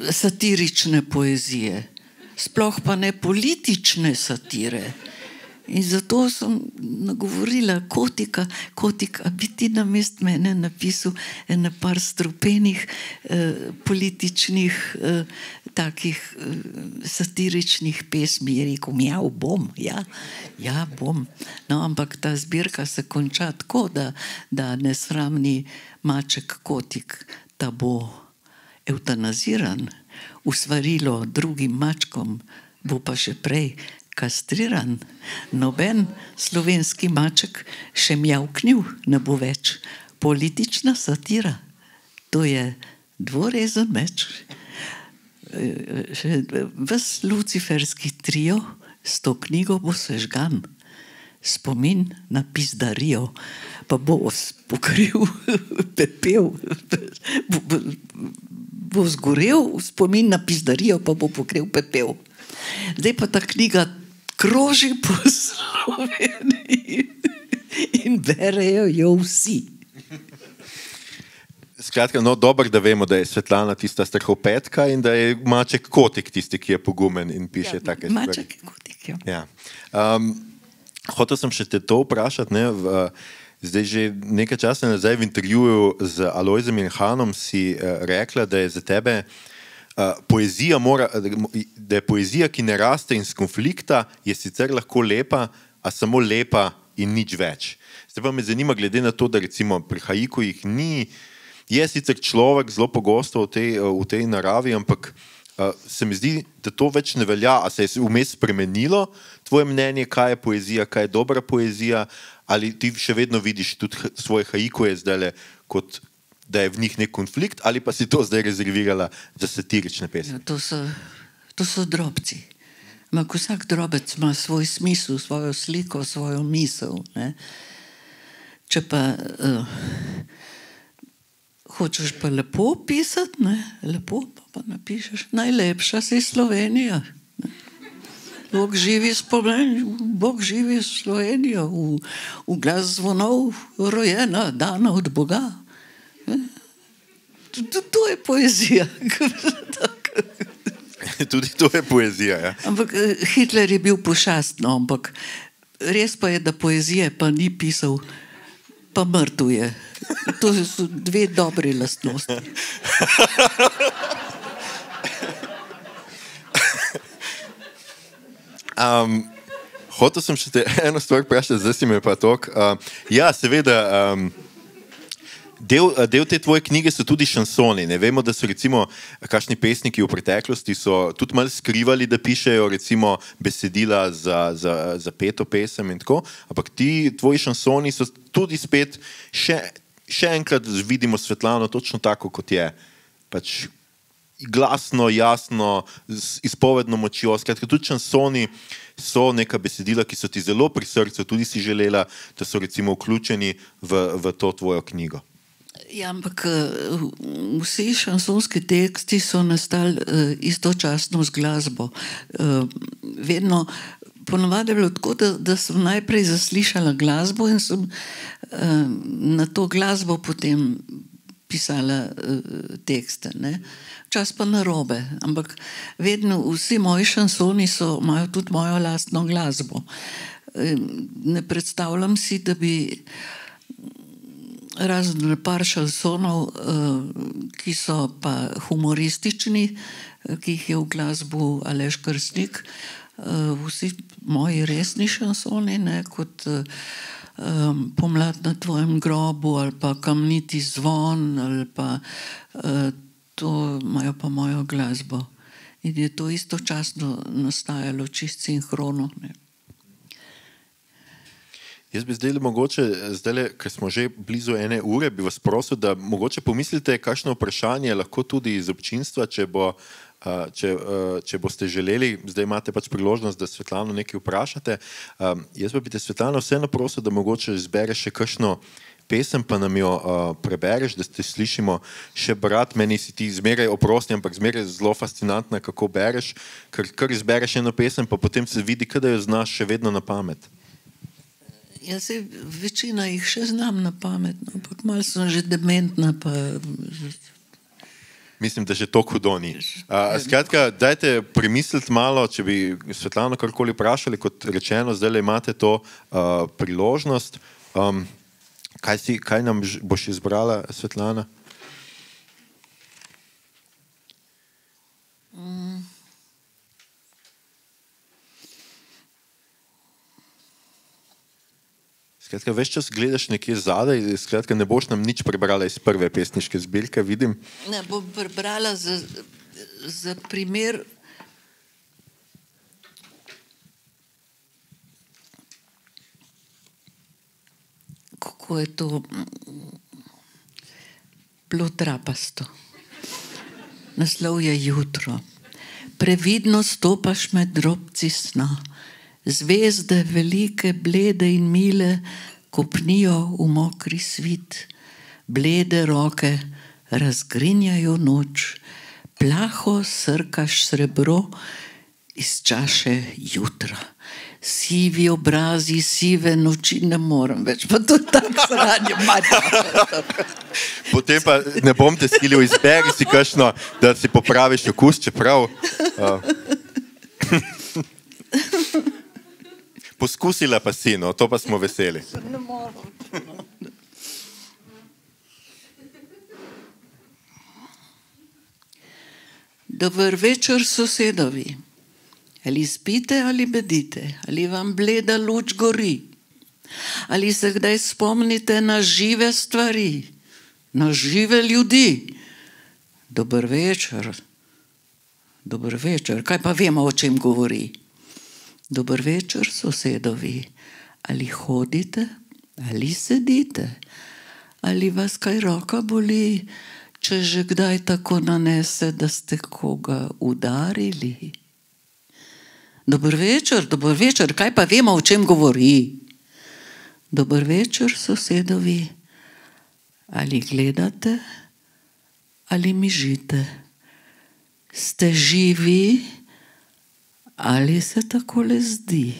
satirične poezije. Sploh pa ne politične satire. In zato sem nagovorila Kotika, a bi ti namest mene napisal ene par strupenih političnih takih satiričnih pesmi. Je rekel, ja, bom, ja, bom. No, ampak ta zbirka se konča tako, da nesramni maček Kotik, da bo evtanaziran, usvarilo drugim mačkom, bo pa še prej kastriran. Noben slovenski maček še mjavknil ne bo več. Politična satira, to je dvorezen meč. Ves luciferski trio s to knjigo bo sežgan. Spomin na pizdarijo, pa bo pokril pepel. Bo zgorel spomin na pizdarijo, pa bo pokril pepel. Zdaj pa ta knjiga kroži po Sloveniji in berejo jo vsi. Skratka, no, dobro, da vemo, da je Svetlana tista strahopetka in da je maček Kotik tisti, ki je pogumen in piše take stvari. Maček Kotik, ja. Hotel sem še te to vprašati, ne, zdaj že nekaj časa nazaj v intervjuju z Alojzem Hanom si rekla, da je za tebe poezija da je poezija, ki ne raste iz konflikta, je sicer lahko lepa, a samo lepa in nič več. Zdaj pa me zanima, glede na to, da recimo pri haikujih ni, je sicer človek zelo pogosto v tej naravi, ampak se mi zdi, da to več ne velja. A se je vmes spremenilo tvoje mnenje, kaj je poezija, kaj je dobra poezija, ali ti še vedno vidiš tudi svoje haikuje zdajle kot da je v njih nek konflikt, ali pa si to zdaj rezervirala za satirične pesmi? Ja, to so drobci. Ampak vsak drobec ima svoj smisel, svojo sliko, svojo misel. Ne? Če pa hočeš pa lepo pisati, ne? Lepo pa napišeš, najlepša si Slovenija. Ne? Bog živi Slovenijo, v glas zvonov rojena, dana od Boga. To je poezija. Tudi to je poezija, ja. Ampak Hitler je bil pošastno, ampak res pa je, da poezije pa ni pisal, pa mrtev je. To so dve dobri lastnosti. Hotel sem še te eno stvar vprašati, zdaj si me pa tok. Ja, seveda, del te tvoje knjige so tudi šansoni. Ne vemo, da so recimo kakšni pesniki v preteklosti so tudi malo skrivali, da pišejo recimo besedila za peto pesem in tako, ampak tvoji šansoni so tudi spet še enkrat vidimo Svetlano točno tako, kot je. Pač glasno, jasno, z izpovedno močjo. Skratka, tudi šansoni so neka besedila, ki so ti zelo pri srcu, tudi si želela, da so recimo vključeni v to tvojo knjigo. Ja, ampak vsi šansonski teksti so nastali istočasno z glasbo. Vedno, ponovadi je bilo tako, da sem najprej zaslišala glasbo in sem na to glasbo potem pisala tekste. Ne? Včasih pa narobe, ampak vedno vsi moji šansoni imajo tudi mojo lastno glasbo. Ne predstavljam si, da bi razen par šansonov, ki so pa humoristični, ki jih je v glasbu Aleš Krstnik, vsi moji resni šansoni, ne, kot Pomlad na tvojem grobu ali pa Kamniti zvon ali pa to imajo pa mojo glasbo. In je to istočasno nastajalo čist sinhrono. Ne. Jaz bi zdaj mogoče, ker smo že blizu 1 ure, bi vas prosil, da mogoče pomislite, kakšno vprašanje lahko tudi iz občinstva, če boste želeli. Zdaj imate pač priložnost, da Svetlano nekaj vprašate. Jaz pa bi te, Svetlana, vseeno prosil, da mogoče izbereš še kakšno pesem, pa nam jo prebereš, da te slišimo še brati. Meni si ti zmeraj oprosti, ampak zmeraj zelo fascinantna, kako bereš, ker izbereš eno pesem, pa potem se vidi, da jo znaš še vedno na pamet. Jaz večina jih še znam na pamet, ampak malo sem že dementna, pa Mislim, da že to hudo ni. Skratka, dajte premisliti malo, če bi Svetlano karkoli vprašali, kot rečeno, zdaj imate to priložnost. Kaj nam boš izbrala, Svetlana? Skratka, več čas gledaš nekje zadaj, skratka, ne boš nam nič prebrala iz prve pesniške zbirke, vidim. Ne, bom prebrala za primer kako je to bilo trapasto. Naslov je Jutro. Previdno stopaš med drobci sna. Zvezde, velike, blede in mile, kopnijo v mokri svit. Blede roke razgrinjajo noč. Plaho srkaš srebro iz čaše jutra. Sivi obrazi, sive noči, ne morem več, pa to tako sranje mača. Potem pa ne bom te silil, izberi si kakšno, da si popraviš okus, čeprav... Poskusila pa si, no, to pa smo veseli. Ne morem. Dober večer, sosedovi. Ali spite ali bedite, ali vam bleda luč gori, ali se kdaj spomnite na žive stvari, na žive ljudi. Dober večer. Dober večer. Kaj pa vemo, o čem govori? Dober večer, sosedovi. Ali hodite, ali sedite, ali vas kaj roka boli, če že kdaj tako nanese, da ste koga udarili. Dober večer, kaj pa vemo, o čem govori? Dober večer, sosedovi. Ali gledate, ali mižite? Ste živi, ali se takole zdi?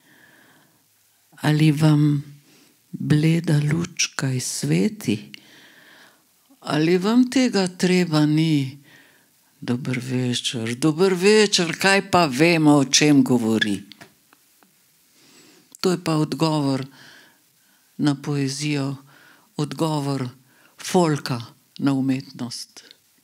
Ali vam bleda luč kaj sveti? Ali vam tega treba ni? Dober večer, kaj pa vemo, o čem govori? To je pa odgovor na poezijo, odgovor folka na umetnost.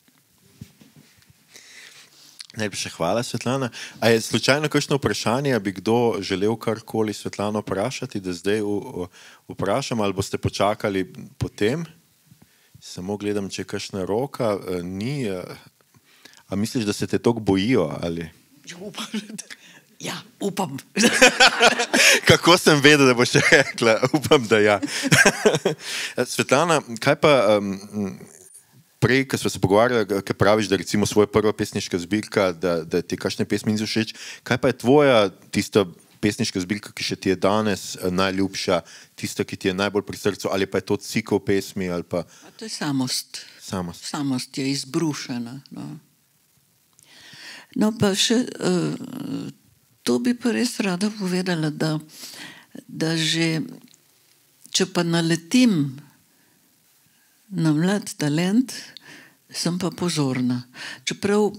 Najlepša hvala, Svetlana. A je slučajno kakšno vprašanje, bi kdo želel karkoli Svetlano vprašati, da zdaj vprašam, ali boste počakali potem? Samo gledam, če je kakšna roka, ni... A misliš, da se te toliko bojijo, ali? Ja, upam. Kako sem vedel, da boš rekla? Upam, da ja. Svetlana, kaj pa prej, ko smo se pogovarjali, kaj praviš, da recimo svoja prva pesniška zbirka, da ti kakšne pesmi niso všeč, kaj pa je tvoja tista pesniška zbirka, ki še ti je danes najljubša, tista, ki ti je najbolj pri srcu, ali pa je to cikel pesmi, ali pa... To je samost. Samost je izbrušena, no. No, pa še, to bi pa res rada povedala, da že, če pa naletim na mlad talent, sem pa pozorna. Čeprav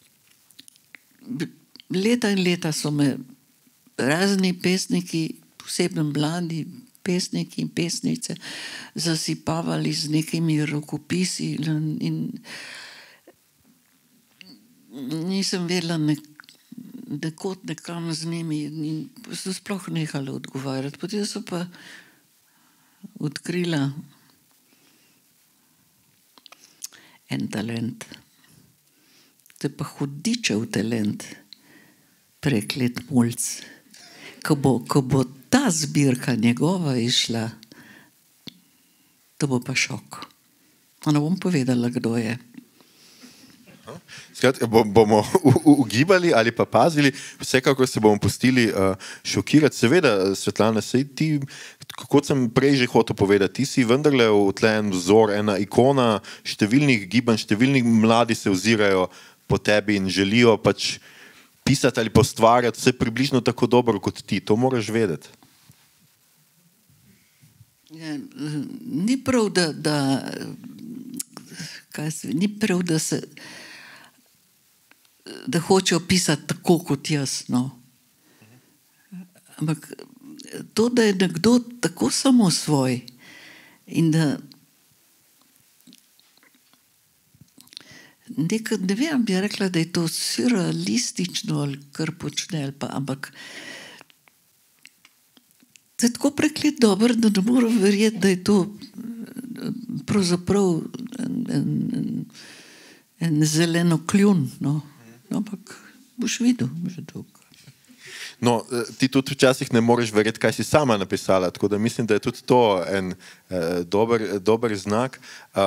leta in leta so me razni pesniki, posebno mladi pesniki in pesnice, zasipavali z nekimi rokopisi in nisem vedela nekod nekam z njimi in so sploh nehali odgovarjati. Potem so pa odkrila en talent. To je pa hudičev talent. Preklet mulc. Ko bo ta zbirka njegova išla, to bo pa šok. Ne bom povedala, kdo je. Skratka, bomo ugibali ali pa pazili, vsekakor se bomo pustili šokirati. Seveda, Svetlana, sej ti, kot sem prej že hotel povedati, ti si vendarle en vzor, ena ikona številnih gibanj, številni mladi se ozirajo po tebi in želijo pač pisati ali pa ustvarjati vse približno tako dobro kot ti. To moraš vedeti. Ja, ni prav, da ni prav, da hočejo pisati tako kot jaz, no. Ampak to, da je nekdo tako samosvoj in da ne vem, bi rekla, da je to surrealistično ali kar počne, ampak to je tako preklet dober, da ne moram verjeti, da je to pravzaprav en zeleno kljun, no. Ampak boš videl, že dolgo. No, ti tudi včasih ne moreš verjeti, kaj si sama napisala, tako da mislim, da je tudi to en dober znak.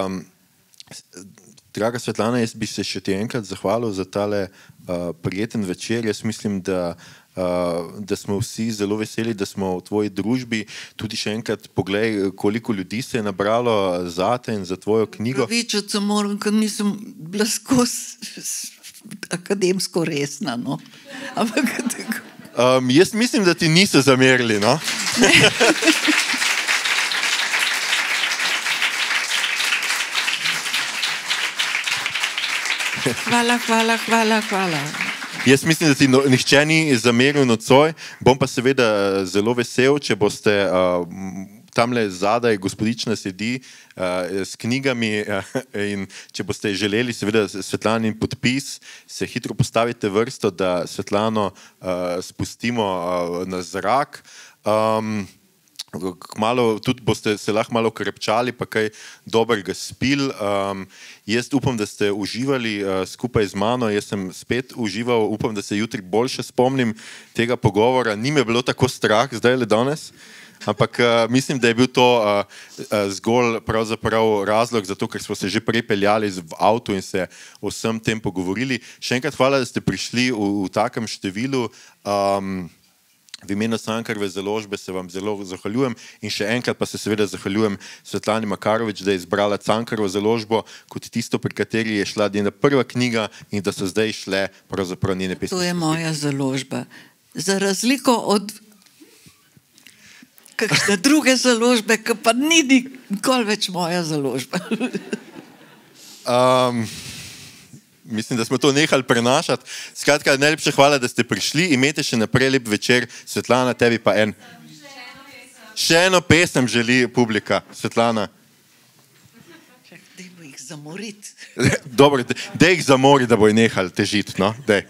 Draga Svetlana, jaz bi se še ti enkrat zahvalil za tale prijeten večer. Jaz mislim, da smo vsi zelo veseli, da smo v tvoji družbi. Tudi še enkrat poglej, koliko ljudi se je nabralo zate in za tvojo knjigo. Pravičati se moram, ker nisem bila skozi akademsko resna, no. Ampak tako. Jaz mislim, da ti niso zamerili, no? Hvala. Jaz mislim, da ti nihče ni zameril nocoj. Bom pa seveda zelo vesel, če boste tamle zadaj gospodična sedi s knjigami in če boste želeli seveda Svetlanin podpis, se hitro postavite vrsto, da Svetlano spustimo na zrak. Malo, tudi boste se lahko malo krepčali, pa kaj dobrega spil. Jaz upam, da ste uživali skupaj z mano, jaz sem spet užival, upam, da se jutri boljše spomnim tega pogovora. Ni me bilo tako strah zdaj le danes, ampak mislim, da je bil to zgolj pravzaprav razlog za to, ker smo se že prej peljali v avtu in se o vsem tem pogovorili. Še enkrat hvala, da ste prišli v takem številu. V imenu Cankarjeve založbe se vam zelo zahvaljujem in še enkrat pa se seveda zahvaljujem Svetlani Makarovič, da je izbrala Cankarjevo založbo kot tisto, pri kateri je šla njena prva knjiga in da so zdaj šle pravzaprav njene pesmi. To je moja založba. Za razliko od kakšne druge založbe, ki pa ni nikoli več moja založba. Mislim, da smo to nehali prenašati. Skratka, najlepša hvala, da ste prišli. Imejte še naprej lep večer. Svetlana, tebi pa en. Še eno pesem želi publika. Svetlana. Dajmo jih zamoriti. Dobro, daj jih zamori, da bojo nehali težiti, no? Daj.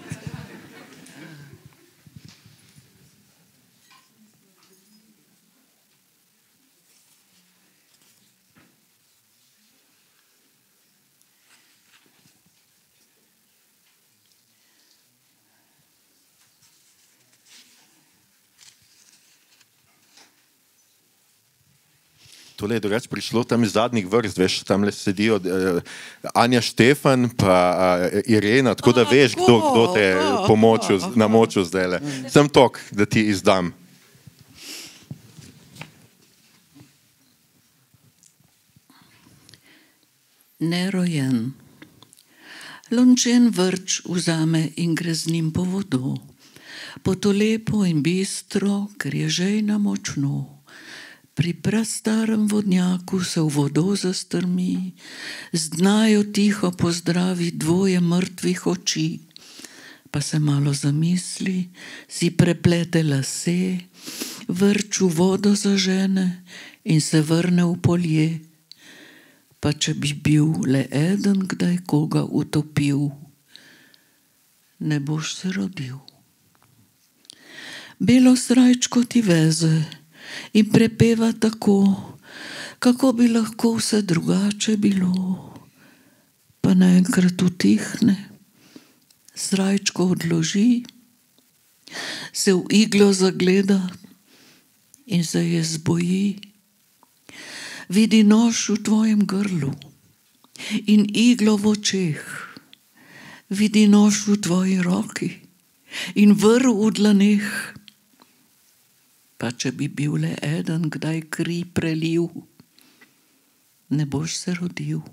Tole je drugače prišlo tam iz zadnjih vrst, veš, tam le sedijo Anja Štefan pa Irena, tako da veš, kdo te je namočil zdajle. Sem tok, da ti izdam. Nerojen. Lončen vrč vzame in gre z njim po vodo. Po to lepo in bistro, ker je žejna močno. Pri prastarem vodnjaku se v vodo zastrmi, z dna jo tiho pozdravi dvoje mrtvih oči. Pa se malo zamisli, si preplete lase, vrč v vodo zažene in se vrne v polje. Pa če bi bil le eden kdaj koga utopil, ne boš se rodil. Belo srajčko ti veze in prepeva tako, kako bi lahko vse drugače bilo. Pa naenkrat utihne, srajčko odloži, se v iglo zagleda in se je zboji. Vidi nož v tvojem grlu in iglo v očeh. Vidi nož v tvoji roki in vrv v dlaneh. Pa če bi bil le eden kdaj kri prelil, ne boš se rodil.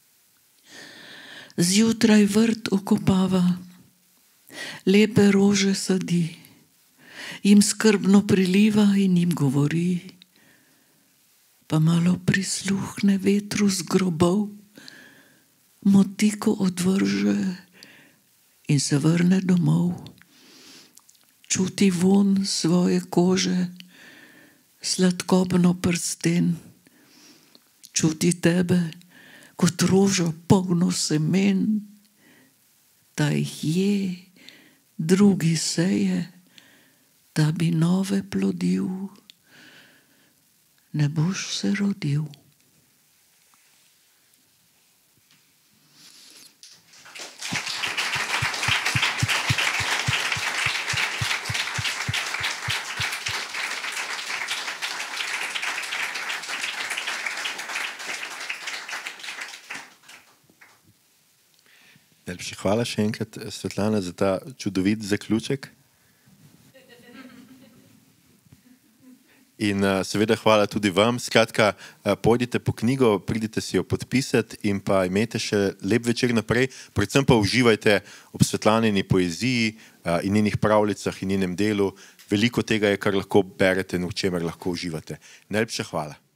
Zjutraj vrt okopava, lepe rože sadi, jim skrbno priliva in jim govori. Pa malo prisluhne vetru z grobov, motiko odvrže in se vrne domov. Čuti vonj svoje kože, sladkobno prsten. Čuti tebe kot rožo polno semen, da jih je, drugi seje, da bi nove plodil. Ne boš se rodil. Najlepša hvala še enkrat, Svetlana, za ta čudovit zaključek. In seveda hvala tudi vam. Skratka, pojdite po knjigo, pridite si jo podpisati in pa imejte še lep večer naprej. Predvsem pa uživajte ob Svetlanini poeziji in njenih pravljicah in njenem delu. Veliko tega je, kar lahko berete in v čemer lahko uživate. Najlepša hvala.